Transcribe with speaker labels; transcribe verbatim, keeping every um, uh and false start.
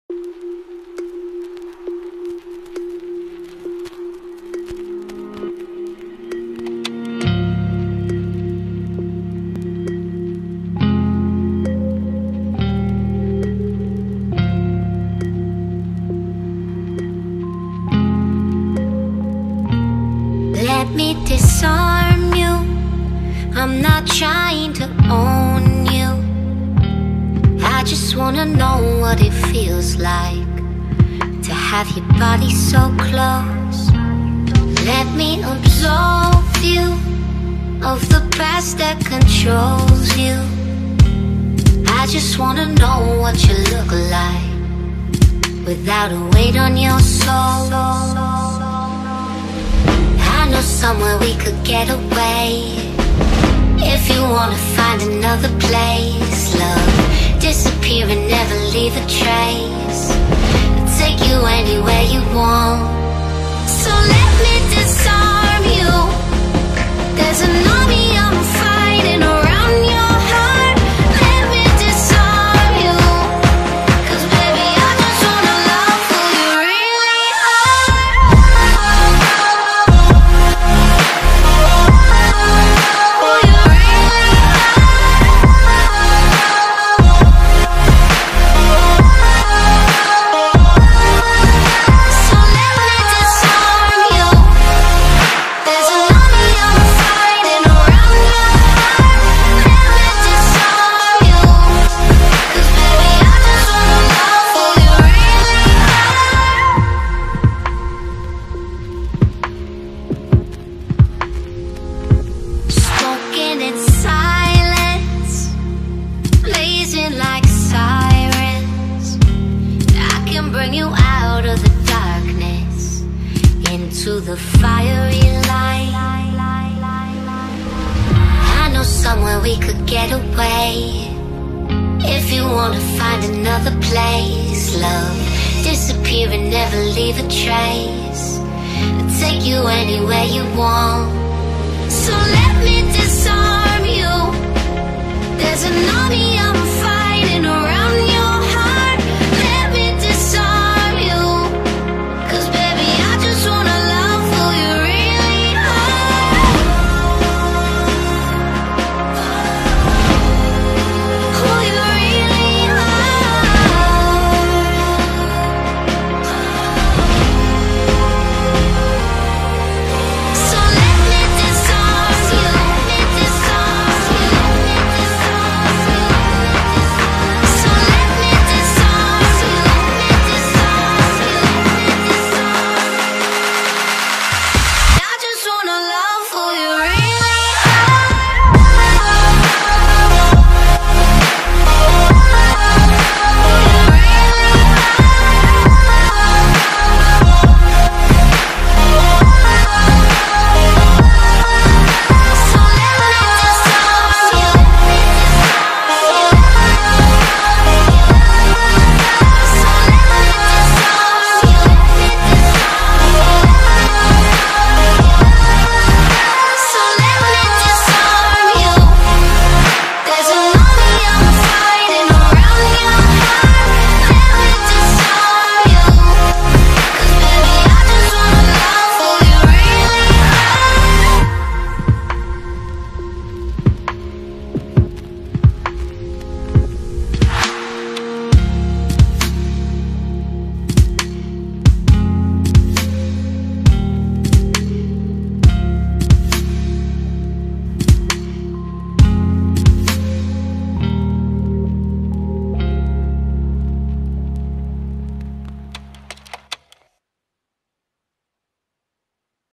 Speaker 1: Let me disarm you. I'm not trying to own you. I just wanna know what it feels like to have your body so close. Let me absolve you of the past that controls you. I just wanna know what you look like without a weight on your soul. I know somewhere we could get away. If you wanna find another place, love, disappear and never leave a trace. I'll take you anywhere you want. So let me disarm you. There's an army I'm fighting around your heart. Let me disarm you, 'cause baby I just wanna love who you really are. Who you really are. So let me disarm you. There's an army I'm fighting around your heart. Let me disarm you, 'cause baby I just wanna love who you really are. Smoking in silence, blazing like sirens. I can bring you out of the darkness into the fiery light. I know somewhere we could get away. If you wanna find another place, love, disappear and never leave a trace. I'll take you anywhere you want. So let me disarm you. There's an army I'm